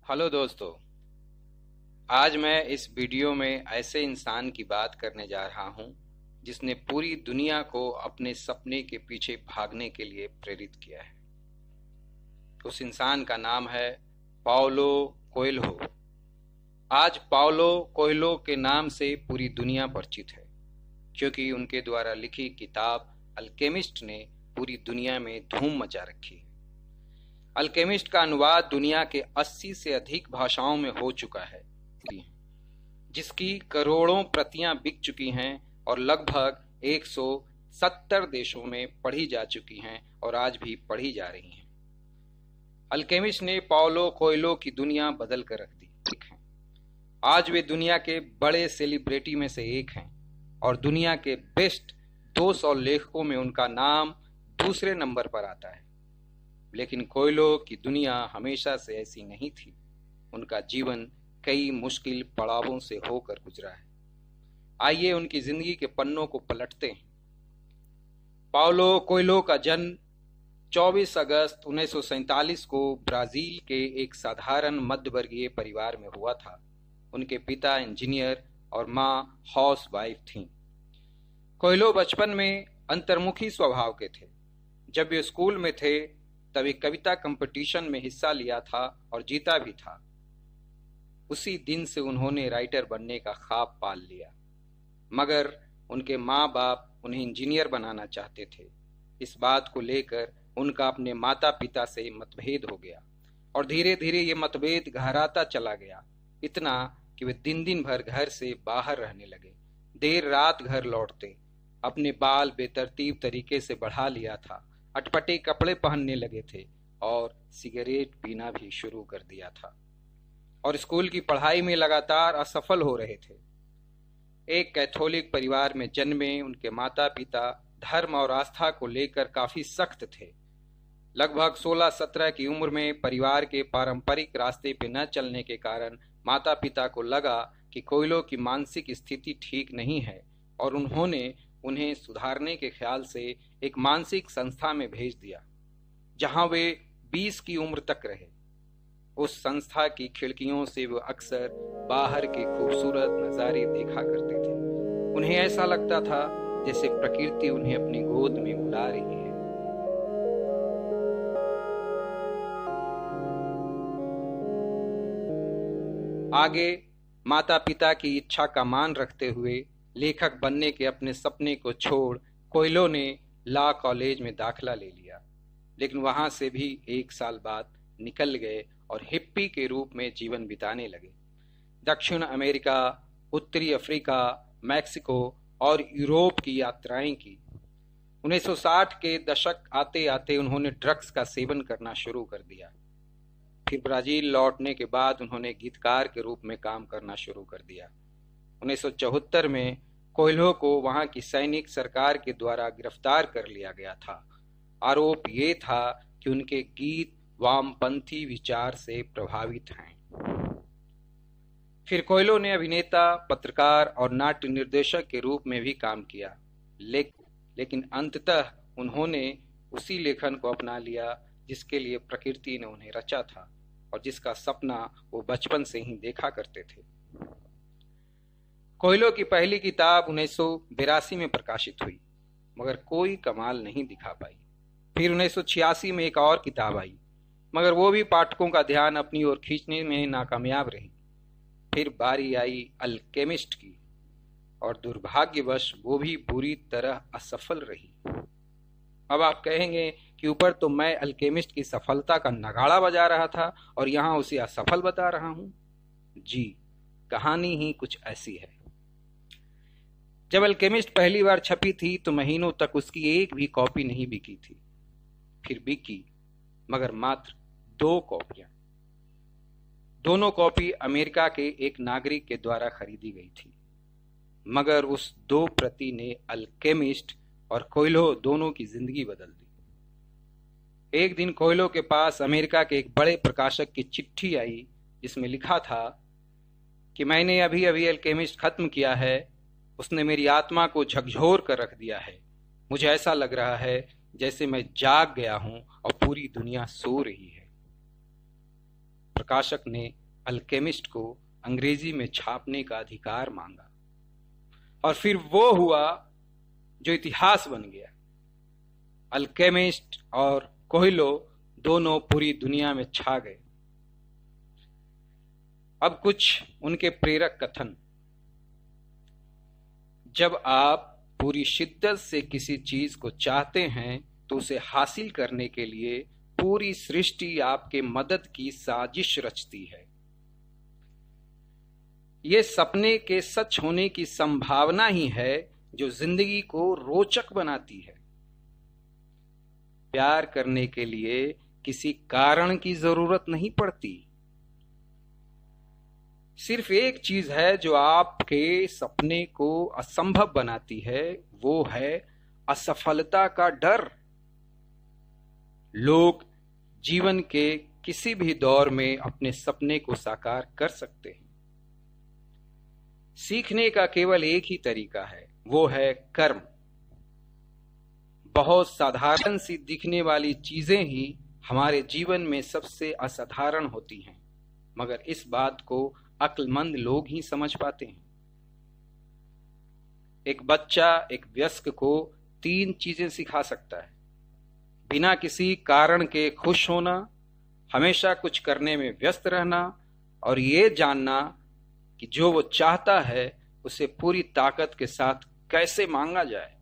Hello दोस्तों। आज मैं इस वीडियो में ऐसे इंसान की बात करने जा रहा हूं जिसने पूरी दुनिया को अपने सपने के पीछे भागने के लिए प्रेरित किया है। उस इंसान का नाम है पाओलो कोएल्हो। आज पाओलो कोएल्हो के नाम से पूरी दुनिया परिचित है क्योंकि उनके द्वारा लिखी किताब अल्केमिस्ट ने पूरी दुनिया में धूम मचा रखी है। अल्केमिस्ट का अनुवाद दुनिया के 80 से अधिक भाषाओं में हो चुका है, जिसकी करोड़ों प्रतियां बिक चुकी हैं और लगभग 170 देशों में पढ़ी जा चुकी हैं और आज भी पढ़ी जा रही हैं। अल्केमिस्ट ने पाओलो कोएल्हो की दुनिया बदल कर रख दी है। आज वे दुनिया के बड़े सेलिब्रिटी में से एक हैं और दुनिया के बेस्ट 200 लेखकों में उनका नाम दूसरे नंबर पर आता है। लेकिन कोएल्हो की दुनिया हमेशा से ऐसी नहीं थी। उनका जीवन कई मुश्किल पड़ावों से होकर गुजरा है। आइए उनकी जिंदगी के पन्नों को पलटते हैं। पाओलो कोएल्हो का जन्म 24 अगस्त 1947 को ब्राजील के एक साधारण मध्यवर्गीय परिवार में हुआ था। उनके पिता इंजीनियर और मां हाउस वाइफ थीं। कोएल्हो बचपन में अंतर्मुखी स्वभाव के थे। जब वे स्कूल में थे तब एक कविता कंपटीशन में हिस्सा लिया था और जीता भी था। उसी दिन से उन्होंने राइटर बनने का ख्वाब पाल लिया, मगर उनके माँ बाप उन्हें इंजीनियर बनाना चाहते थे। इस बात को लेकर उनका अपने माता पिता से मतभेद हो गया और धीरे धीरे ये मतभेद गहराता चला गया, इतना कि वे दिन दिन भर घर से बाहर रहने लगे, देर रात घर लौटते, अपने बाल बेतरतीब तरीके से बढ़ा लिया था, अटपटे कपड़े पहनने लगे थे और सिगरेट पीना भी शुरू कर दिया था और स्कूल की पढ़ाई में लगातार असफल हो रहे थे। एक कैथोलिक परिवार में जन्मे उनके माता पिता धर्म और आस्था को लेकर काफी सख्त थे। लगभग 16-17 की उम्र में परिवार के पारंपरिक रास्ते पे न चलने के कारण माता पिता को लगा कि कोएल्हो की मानसिक स्थिति ठीक नहीं है और उन्होंने उन्हें सुधारने के ख्याल से एक मानसिक संस्था में भेज दिया, जहां वे 20 की उम्र तक रहे। उस संस्था की खिड़कियों से वे अक्सर बाहर के खूबसूरत नजारे देखा करते थे। उन्हें ऐसा लगता था जैसे प्रकृति उन्हें अपनी गोद में बुला रही है। आगे माता पिता की इच्छा का मान रखते हुए लेखक बनने के अपने सपने को छोड़ कोएल्हो ने लॉ कॉलेज में दाखिला ले लिया, लेकिन वहां से भी 1 साल बाद निकल गए और हिप्पी के रूप में जीवन बिताने लगे। दक्षिण अमेरिका, उत्तरी अफ्रीका, मैक्सिको और यूरोप की यात्राएं की। 1960 के दशक आते आते उन्होंने ड्रग्स का सेवन करना शुरू कर दिया। फिर ब्राजील लौटने के बाद उन्होंने गीतकार के रूप में काम करना शुरू कर दिया। 1974 में कोएल्हो को वहां की सैनिक सरकार के द्वारा गिरफ्तार कर लिया गया था। आरोप ये था कि उनके गीत वामपंथी विचार से प्रभावित हैं। फिर कोएल्हो ने अभिनेता, पत्रकार और नाट्य निर्देशक के रूप में भी काम किया, लेकिन अंततः उन्होंने उसी लेखन को अपना लिया जिसके लिए प्रकृति ने उन्हें रचा था और जिसका सपना वो बचपन से ही देखा करते थे। कोएल्हो की पहली किताब 1982 में प्रकाशित हुई, मगर कोई कमाल नहीं दिखा पाई। फिर 1986 में एक और किताब आई, मगर वो भी पाठकों का ध्यान अपनी ओर खींचने में नाकामयाब रही। फिर बारी आई अल्केमिस्ट की और दुर्भाग्यवश वो भी बुरी तरह असफल रही। अब आप कहेंगे कि ऊपर तो मैं अल्केमिस्ट की सफलता का नगाड़ा बजा रहा था और यहाँ उसे असफल बता रहा हूं। जी, कहानी ही कुछ ऐसी है। जब अल्केमिस्ट पहली बार छपी थी तो महीनों तक उसकी एक भी कॉपी नहीं बिकी थी। फिर बिकी, मगर मात्र 2 कॉपियां। दोनों कॉपी अमेरिका के एक नागरिक के द्वारा खरीदी गई थी, मगर उस 2 प्रति ने अल्केमिस्ट और कोएल्हो दोनों की जिंदगी बदल दी। एक दिन कोएल्हो के पास अमेरिका के एक बड़े प्रकाशक की चिट्ठी आई जिसमें लिखा था कि मैंने अभी अभी अल्केमिस्ट खत्म किया है। उसने मेरी आत्मा को झकझोर कर रख दिया है। मुझे ऐसा लग रहा है जैसे मैं जाग गया हूं और पूरी दुनिया सो रही है। प्रकाशक ने अल्केमिस्ट को अंग्रेजी में छापने का अधिकार मांगा और फिर वो हुआ जो इतिहास बन गया। अल्केमिस्ट और कोयलो दोनों पूरी दुनिया में छा गए। अब कुछ उनके प्रेरक कथन। जब आप पूरी शिद्दत से किसी चीज को चाहते हैं तो उसे हासिल करने के लिए पूरी सृष्टि आपके मदद की साजिश रचती है। ये सपने के सच होने की संभावना ही है जो जिंदगी को रोचक बनाती है। प्यार करने के लिए किसी कारण की जरूरत नहीं पड़ती। सिर्फ एक चीज है जो आपके सपने को असंभव बनाती है, वो है असफलता का डर। लोग जीवन के किसी भी दौर में अपने सपने को साकार कर सकते हैं। सीखने का केवल एक ही तरीका है, वो है कर्म। बहुत साधारण सी दिखने वाली चीजें ही हमारे जीवन में सबसे असाधारण होती हैं, मगर इस बात को अक्लमंद लोग ही समझ पाते हैं। एक बच्चा एक वयस्क को 3 चीजें सिखा सकता है: बिना किसी कारण के खुश होना, हमेशा कुछ करने में व्यस्त रहना और ये जानना कि जो वो चाहता है उसे पूरी ताकत के साथ कैसे मांगा जाए।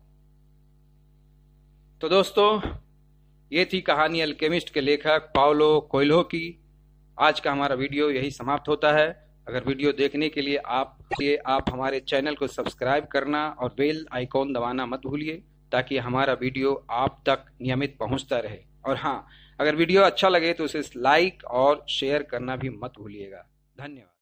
तो दोस्तों, ये थी कहानी अल्केमिस्ट के लेखक पाउलो कोयलो की। आज का हमारा वीडियो यही समाप्त होता है। अगर वीडियो देखने के लिए आप हमारे चैनल को सब्सक्राइब करना और बेल आइकॉन दबाना मत भूलिए, ताकि हमारा वीडियो आप तक नियमित पहुंचता रहे। और हाँ, अगर वीडियो अच्छा लगे तो उसे लाइक और शेयर करना भी मत भूलिएगा। धन्यवाद।